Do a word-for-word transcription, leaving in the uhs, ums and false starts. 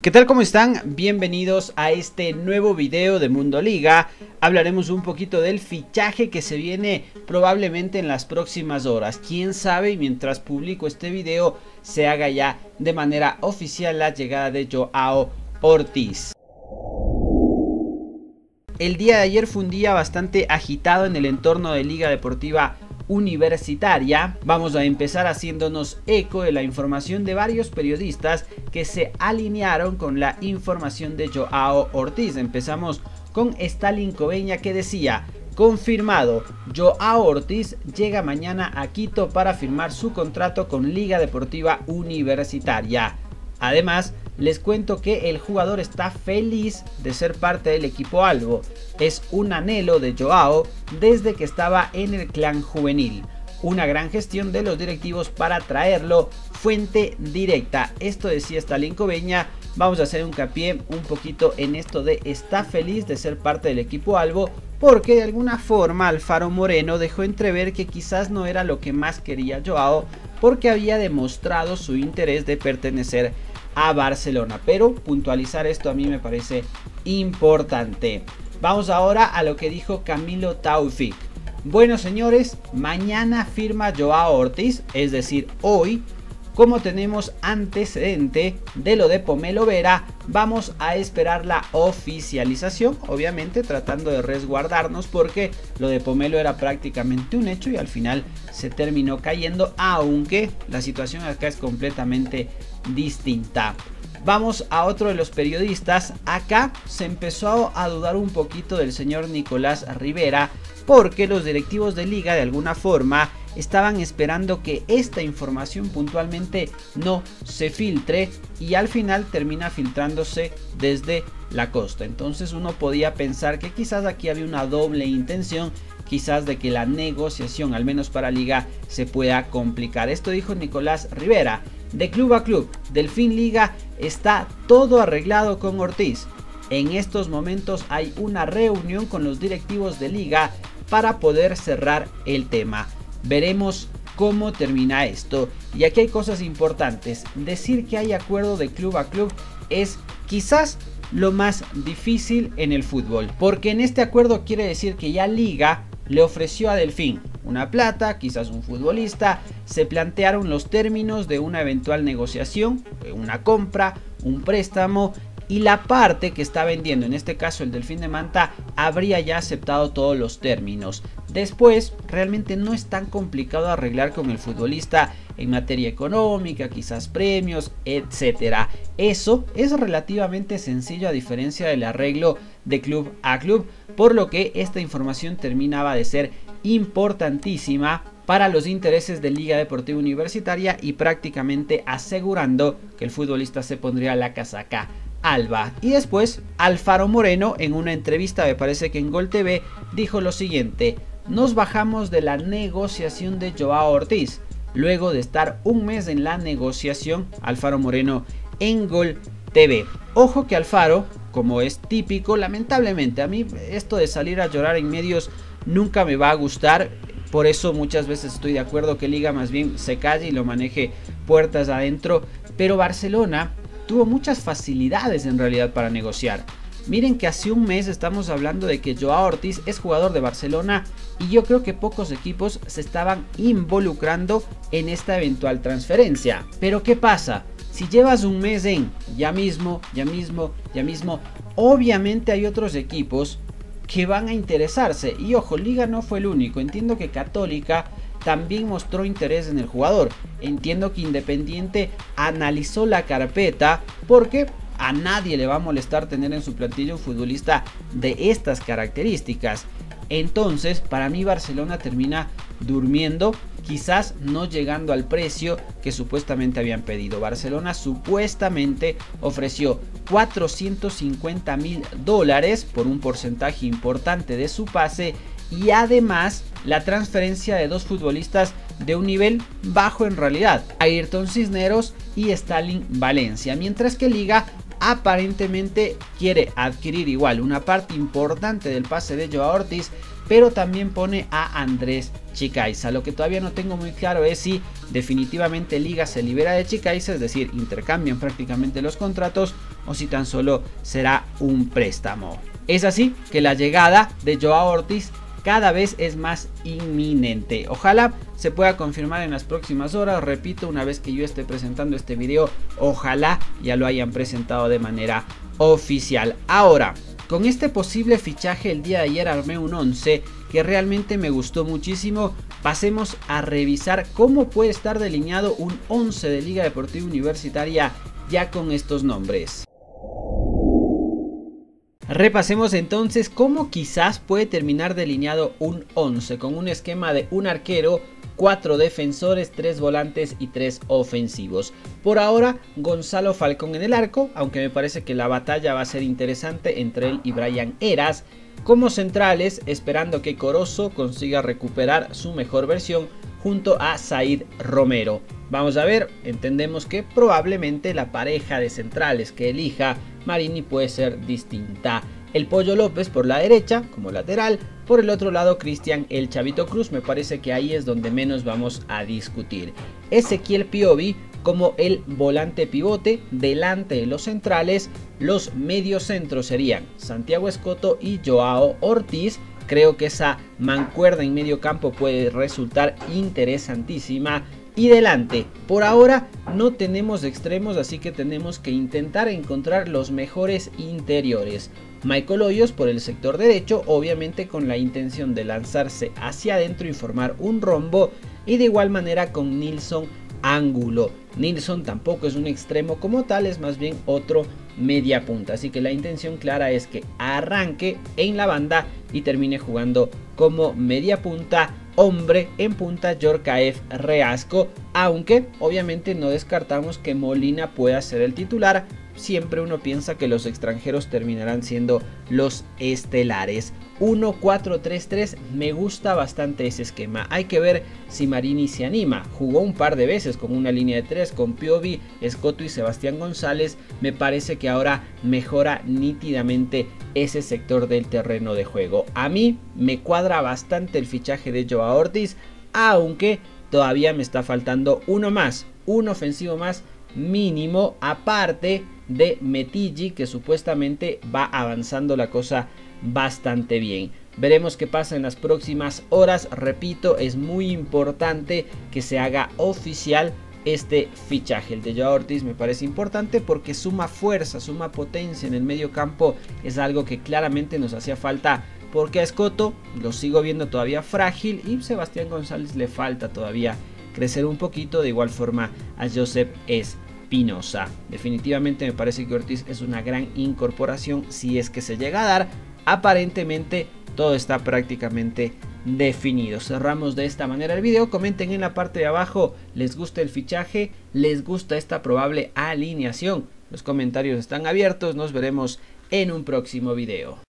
¿Qué tal? ¿Cómo están? Bienvenidos a este nuevo video de Mundo Liga. Hablaremos un poquito del fichaje que se viene probablemente en las próximas horas. Quién sabe, y mientras publico este video se haga ya de manera oficial la llegada de Joao Ortiz. El día de ayer fue un día bastante agitado en el entorno de Liga Deportiva Universitaria. Vamos a empezar haciéndonos eco de la información de varios periodistas que se alinearon con la información de Joao Ortiz. Empezamos con Stalin Coveña, que decía: confirmado, Joao Ortiz llega mañana a Quito para firmar su contrato con Liga Deportiva Universitaria. Además, les cuento que el jugador está feliz de ser parte del equipo albo. Es un anhelo de Joao desde que estaba en el clan juvenil. Una gran gestión de los directivos para traerlo. Fuente directa. Esto decía Stalin Coveña. Vamos a hacer un hincapié un poquito en esto de está feliz de ser parte del equipo albo, porque de alguna forma Alfaro Moreno dejó entrever que quizás no era lo que más quería Joao, porque había demostrado su interés de pertenecer a Barcelona. Pero puntualizar esto a mí me parece importante. Vamos ahora a lo que dijo Camilo Taufik. Bueno, señores, mañana firma Joao Ortiz, es decir, hoy. Como tenemos antecedente de lo de Pomelo Vera, vamos a esperar la oficialización, obviamente tratando de resguardarnos, porque lo de Pomelo era prácticamente un hecho y al final se terminó cayendo, aunque la situación acá es completamente distinta. Vamos a otro de los periodistas. Acá se empezó a dudar un poquito del señor Nicolás Rivera, porque los directivos de Liga de alguna forma estaban esperando que esta información puntualmente no se filtre, y al final termina filtrándose desde la costa. Entonces uno podía pensar que quizás aquí había una doble intención, quizás de que la negociación, al menos para Liga, se pueda complicar. Esto dijo Nicolás Rivera. De club a club, Delfín Liga está todo arreglado con Ortiz. En estos momentos hay una reunión con los directivos de Liga para poder cerrar el tema. Veremos cómo termina esto. Y aquí hay cosas importantes. Decir que hay acuerdo de club a club es quizás lo más difícil en el fútbol, porque en este acuerdo quiere decir que ya Liga le ofreció a Delfín una plata, quizás un futbolista, se plantearon los términos de una eventual negociación, una compra, un préstamo, y la parte que está vendiendo, en este caso el Delfín de Manta, habría ya aceptado todos los términos. Después realmente no es tan complicado arreglar con el futbolista en materia económica, quizás premios, etcétera. Eso es relativamente sencillo, a diferencia del arreglo de club a club, por lo que esta información terminaba de ser importantísima para los intereses de Liga Deportiva Universitaria, y prácticamente asegurando que el futbolista se pondría la casaca alba. Y después Alfaro Moreno, en una entrevista, me parece que en Gol T V, dijo lo siguiente: nos bajamos de la negociación de Joao Ortiz. Luego de estar un mes en la negociación, Alfaro Moreno en Gol T V. Ojo que Alfaro, como es típico, lamentablemente a mí esto de salir a llorar en medios nunca me va a gustar. Por eso muchas veces estoy de acuerdo que Liga más bien se calle y lo maneje puertas adentro. Pero Barcelona tuvo muchas facilidades en realidad para negociar. Miren que hace un mes estamos hablando de que Joao Ortiz es jugador de Barcelona, y yo creo que pocos equipos se estaban involucrando en esta eventual transferencia. Pero ¿qué pasa? Si llevas un mes en ya mismo, ya mismo, ya mismo, obviamente hay otros equipos que van a interesarse. Y ojo, Liga no fue el único. Entiendo que Católica también mostró interés en el jugador. Entiendo que Independiente analizó la carpeta, porque a nadie le va a molestar tener en su plantilla un futbolista de estas características. Entonces, para mí Barcelona termina durmiendo, quizás no llegando al precio que supuestamente habían pedido. Barcelona supuestamente ofreció cuatrocientos cincuenta mil dólares por un porcentaje importante de su pase, y además la transferencia de dos futbolistas de un nivel bajo en realidad, Ayrton Cisneros y Stalin Valencia, mientras que Liga aparentemente quiere adquirir igual una parte importante del pase de Joao Ortiz, pero también pone a Andrés Chicaiza. Lo que todavía no tengo muy claro es si definitivamente Liga se libera de Chicaiza, es decir, intercambian prácticamente los contratos, o si tan solo será un préstamo. Es así que la llegada de Joao Ortiz cada vez es más inminente. Ojalá se pueda confirmar en las próximas horas. Repito, una vez que yo esté presentando este video, ojalá ya lo hayan presentado de manera oficial. Ahora, con este posible fichaje, el día de ayer armé un once que realmente me gustó muchísimo. Pasemos a revisar cómo puede estar delineado un once de Liga Deportiva Universitaria ya con estos nombres. Repasemos entonces cómo quizás puede terminar delineado un once con un esquema de un arquero, cuatro defensores, tres volantes y tres ofensivos. Por ahora, Gonzalo Falcón en el arco, aunque me parece que la batalla va a ser interesante entre él y Brian Heras. Como centrales, esperando que Corozo consiga recuperar su mejor versión junto a Said Romero. Vamos a ver, entendemos que probablemente la pareja de centrales que elija Marini puede ser distinta. El Pollo López por la derecha como lateral, por el otro lado Cristian El Chavito Cruz, me parece que ahí es donde menos vamos a discutir. Ezequiel Piovi como el volante pivote, delante de los centrales. Los mediocentros serían Santiago Escoto y Joao Ortiz. Creo que esa mancuerna en medio campo puede resultar interesantísima. Y delante, por ahora no tenemos extremos, así que tenemos que intentar encontrar los mejores interiores. Michael Hoyos por el sector derecho, obviamente con la intención de lanzarse hacia adentro y formar un rombo. Y de igual manera con Nilson Ángulo. Nilson tampoco es un extremo como tal, es más bien otro media punta. Así que la intención clara es que arranque en la banda y termine jugando como media punta. Hombre en punta Yorkaev Reasco, aunque obviamente no descartamos que Molina pueda ser el titular. Siempre uno piensa que los extranjeros terminarán siendo los estelares. uno cuatro tres tres, me gusta bastante ese esquema. Hay que ver si Marini se anima. Jugó un par de veces con una línea de tres con Piovi, Escoto y Sebastián González. Me parece que ahora mejora nítidamente ese sector del terreno de juego. A mí me cuadra bastante el fichaje de Joao Ortiz, aunque todavía me está faltando uno más, un ofensivo más mínimo, aparte de Metigi, que supuestamente va avanzando la cosa bastante bien. Veremos qué pasa en las próximas horas. Repito, es muy importante que se haga oficial este fichaje. El de Joao Ortiz me parece importante porque suma fuerza, suma potencia en el medio campo. Es algo que claramente nos hacía falta, porque a Escoto lo sigo viendo todavía frágil y Sebastián González le falta todavía crecer un poquito. De igual forma a Josep Espinosa. Definitivamente me parece que Ortiz es una gran incorporación si es que se llega a dar. Aparentemente todo está prácticamente definido. Cerramos de esta manera el video. Comenten en la parte de abajo, ¿les gusta el fichaje? ¿Les gusta esta probable alineación? Los comentarios están abiertos. Nos veremos en un próximo video.